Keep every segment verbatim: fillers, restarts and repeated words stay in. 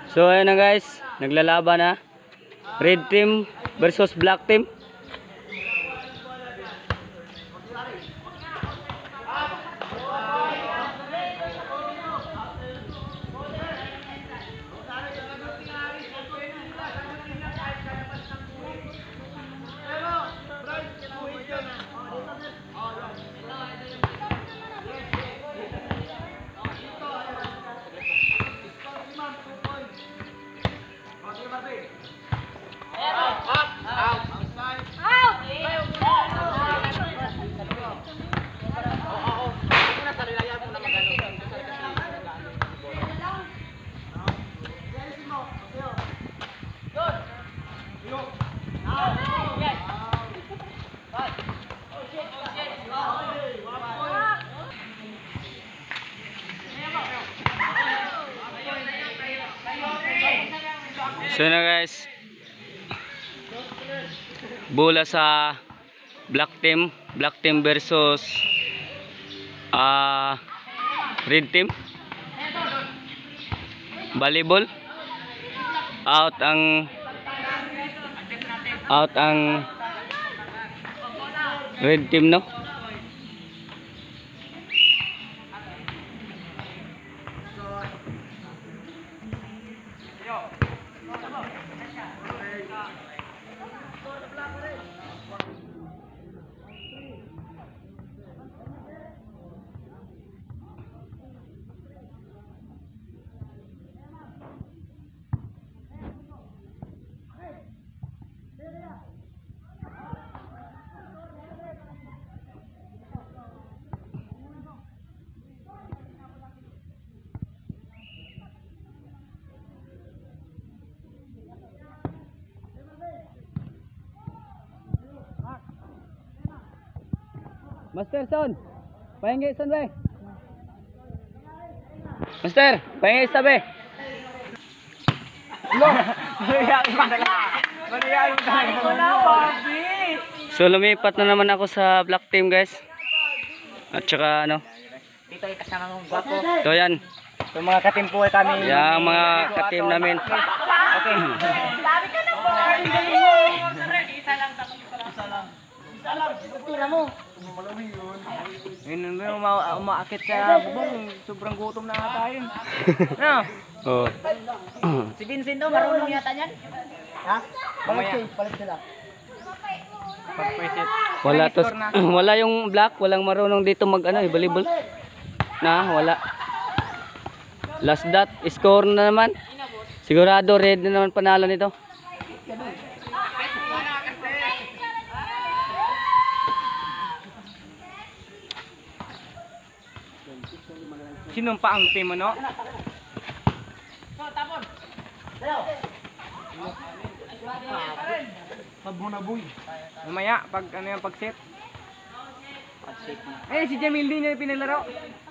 So ayun na guys, naglalaban na. Red team versus black team. So na guys, bola sa black team, black team versus uh, red team. Volleyball. Out ang out ang red team, no? Master Son, pahingi son be. Master, pahingi sabi. So lumipat na naman ako sa black team guys. At saka ano, dito ay kasama mong gwapo. ito yan. Yung mga katim po ay kami. Yung mga ka-team namin. Okay. Sabi ka na po. Isa lang, isa lang. Isa lang. Tira mo. Yun yung umaakit sa bubong. Sobrang gutom na nga tayo. Ano? Oh. Si Vincent daw, marunong yata niyan. Ha? Palit kayo, palit sila. Pag-preset. Wala to, wala yung black, walang marunong dito mag ano, volleyball. Na, wala. Last dot, score na naman. Sigurado red na naman panalo nito. Sinong pa ang team mo, no? Mabunaboy. Mamaya, pag ano yung pag-set. Eh, si Jamil din yung pinalaro.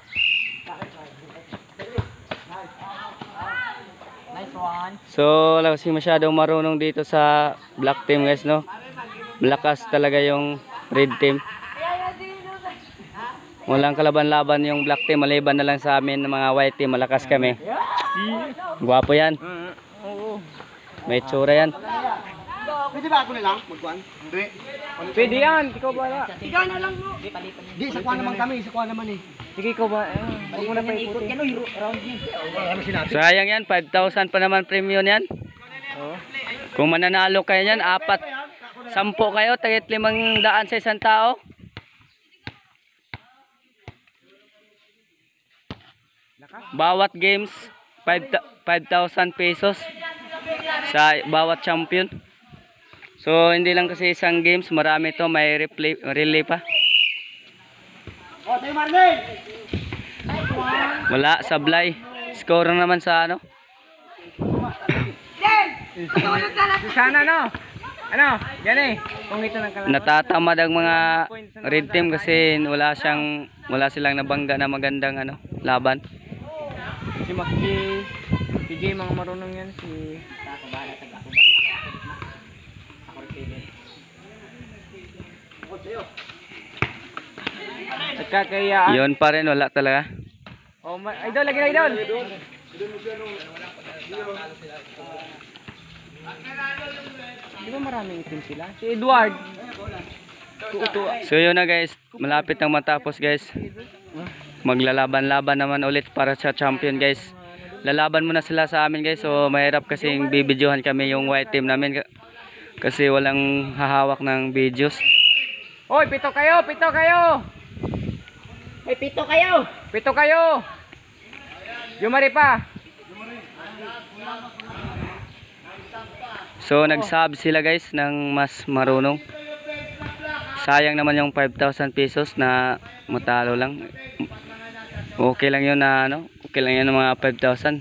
Nice one. So, wala kasi masyadong marunong dito sa black team guys, no? Malakas talaga yung red team. Walang kalaban-laban yung black team, maliban na lang sa amin ng mga white team, malakas kami. Gwapo yan. Oo. May tsura yan. Pwede ba ako na lang? Magkuhan? Hindi. Pwede yan, ikaw ba? Ikaw na lang mo. Di, sa kuha naman kami, sa kuha naman eh. Sige, ikaw ba? Huwag mo na pa ikutin. Around yun. Ano sinabi? Sayang yan, five thousand pa naman premium yan. Kung mananalo kayo yan, apat, sampo kayo, tagit limang daan sa isang tao. Bawat games, five thousand pesos sa bawat champion. So hindi lang kasi isang games, marami to, may replay, relay pa. Wala, sablay. Score naman sa ano. Sana no? Ano? Yan eh. Kung ito ng kalaban. Natatamad ang mga red team kasi wala siyang wala silang nabangga na magandang ano, laban. Si Maki, si Jay, mga marunong yan. Si Nagkakayaan. Yun pa rin, wala talaga. Oh, idol, lagi na idol. Di ba maraming itim sila? Si Edward. So yun na guys, malapit nang matapos guys. Maglalaban-laban naman ulit para sa champion guys. Lalaban muna sila sa amin guys. So mahirap kasi bibidyohan kami yung white team namin kasi walang hahawak ng videos. Hoy, pito kayo, pito kayo. May pito kayo. Pito kayo. Jumari pa. So nag-sub sila guys ng mas marunong. Sayang naman yung five thousand pesos na matalo lang. Okay lang yun na ano, okay lang yun ng mga five thousand.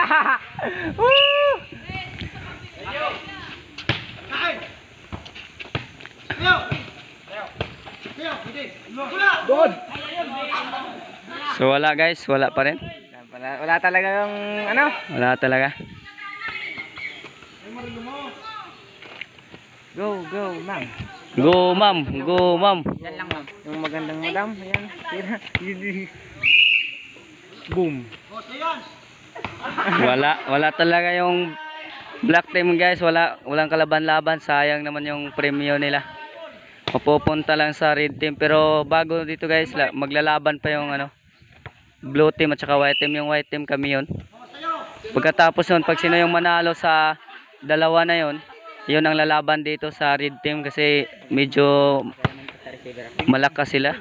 Good. So wala guys, wala pa rin. Wala, wala talaga yung ano. Wala talaga. Go, go, ma'am. Go ma'am, go ma'am. Yan lang, ma'am. Yung magandang madam, ayan. Tira. Boom. Wala, wala talaga yung black team guys, wala walang kalaban-laban, sayang naman yung premyo nila. Mapupunta lang sa red team pero bago dito guys, maglalaban pa yung ano, blue team at saka white team. Yung white team kami yun. Pagkatapos yun, pag sino yung manalo sa dalawa na yun, yun ang lalaban dito sa red team kasi medyo malakas sila.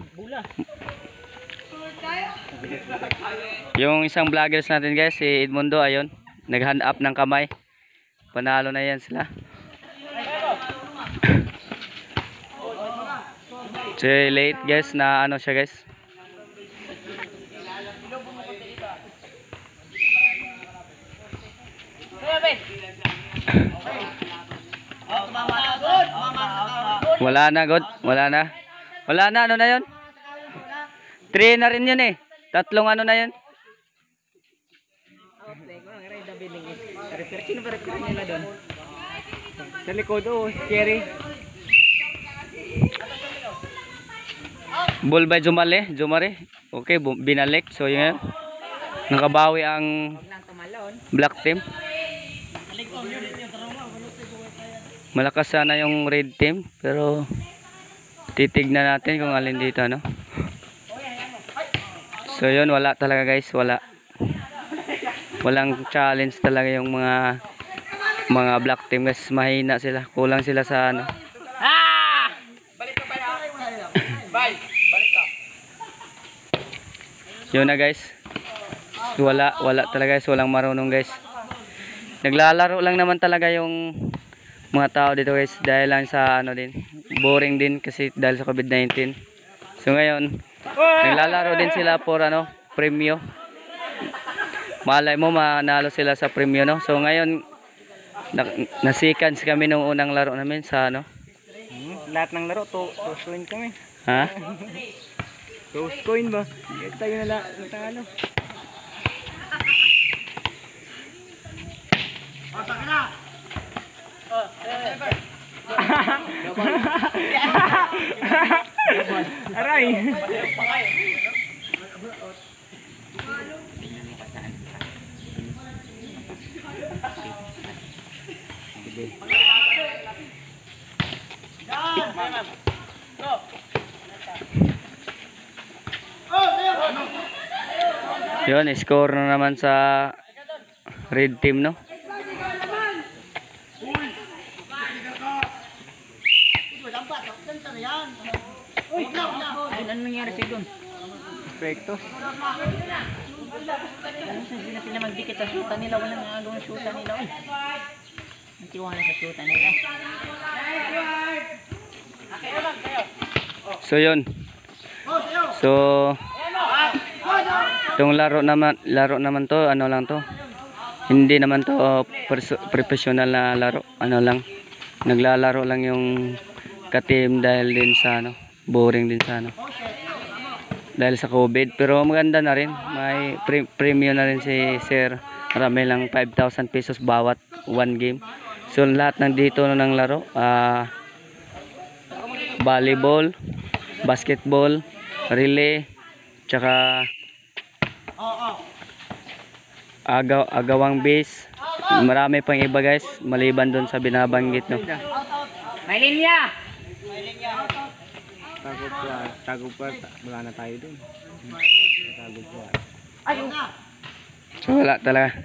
Yung isang vloggers natin guys, si Edmundo, ayun, nag-hand up ng kamay. Panalo na yan sila. So late guys na ano siya guys. Wala na god, wala na. Wala na, ano na yun? three na rin yun eh. Tatlong ano na yun. Sa likod, oh, scary. Ball by Jumale, Jumare. Okay, binalik. So yun. Nakabawi ang black team. Malakas sana yung red team pero titignan natin kung alin dito ano. So yun, wala talaga guys, wala. Walang challenge talaga yung mga mga black team guys, mahina sila, kulang sila sa ano. Ah! Balik ka pa. Bye. Balik ka. Yun na guys. Wala, wala talaga guys, walang marunong guys. Naglalaro lang naman talaga yung mga tao dito guys dahil lang sa ano din, boring din kasi dahil sa COVID nineteen. So ngayon, naglalaro din sila for ano, premyo. Malay mo manalo sila sa premyo no. So ngayon na, nasikans kami nung unang laro namin sa ano. Hmm, lahat ng laro to, to coin kami. Ha? Toast coin ba? Get tayo na lahat ng ano. Pasa ka na. Oh, aray. Yun, score na naman sa red team no. ano nangyari sa doon? Perfecto. Ano sila sila magdikit sa shoota nila, walang nagawang shoota nila. Ay. Ang tiwala sa shoota nila. So yun. So itong laro naman, laro naman to, ano lang to. Hindi naman to professional na laro, ano lang. Naglalaro lang yung ka-team dahil din sa ano, boring din sa ano. Dahil sa COVID, pero maganda na rin. May pre premium na rin si Sir. Marami lang five thousand pesos bawat one game. So lahat ng dito ng laro, uh, volleyball, basketball, relay, tsaka agaw, agawang base. Marami pang iba guys, maliban doon sa binabanggit no. May linya! Tagumpar, tagumpar, wala na tayo dun. Tagumpar. Ayun! So wala talaga.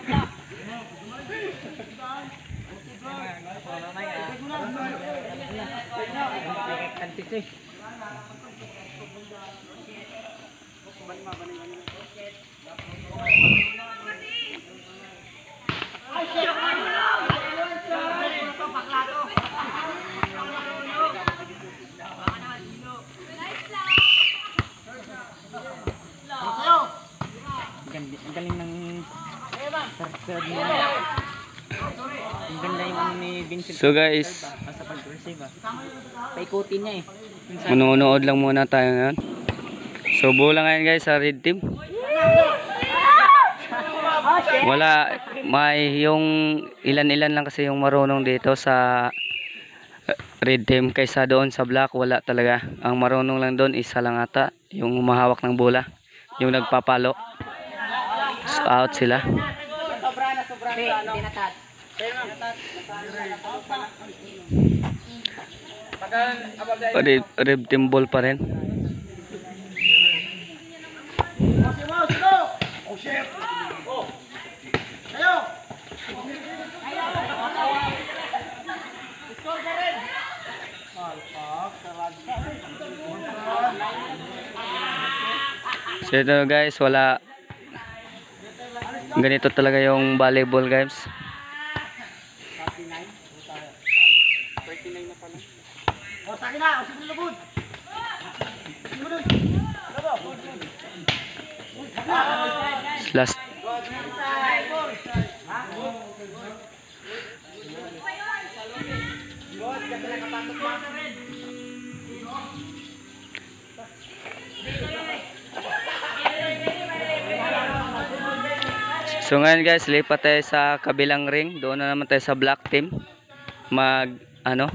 Ang galing ng third niya. Ang ganda yung ano ni Vincent. So guys, Basta pag-receive ah. Paikutin niya eh. manunood lang muna tayo ngayon. So bola ngayon guys sa red team. Wala, may yung ilan-ilan lang kasi yung marunong dito sa red team kaysa doon sa black. Wala talaga. Ang marunong lang doon isa lang ata, yung humahawak ng bola, yung nagpapalo. So, out sila. Red, red team ball pa rin. So ito guys, wala, ganito talaga yung volleyball guys. Last So ngayon guys, lipat tayo sa kabilang ring. Doon na naman tayo sa black team. Mag ano?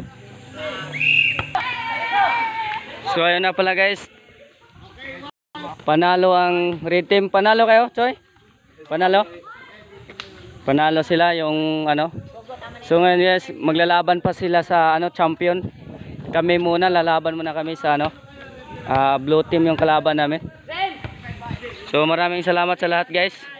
So ayun na pala guys. Panalo ang red team. Panalo kayo, Choy? Panalo? Panalo sila yung ano. So ngayon guys, maglalaban pa sila sa ano, champion. Kami muna, lalaban muna kami sa ano, uh, blue team yung kalaban namin. So maraming salamat sa lahat guys.